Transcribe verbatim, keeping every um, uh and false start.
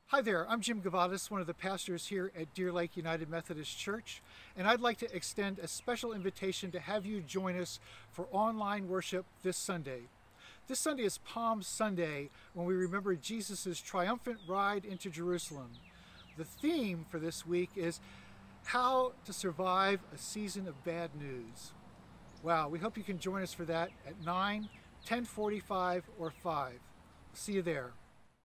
Hi there, I'm Jim Gavadas, one of the pastors here at Deer Lake United Methodist Church, and I'd like to extend a special invitation to have you join us for online worship this Sunday. This Sunday is Palm Sunday, when we remember Jesus' triumphant ride into Jerusalem. The theme for this week is how to survive a season of bad news. Wow, we hope you can join us for that at nine, ten forty-five, or five. See you there.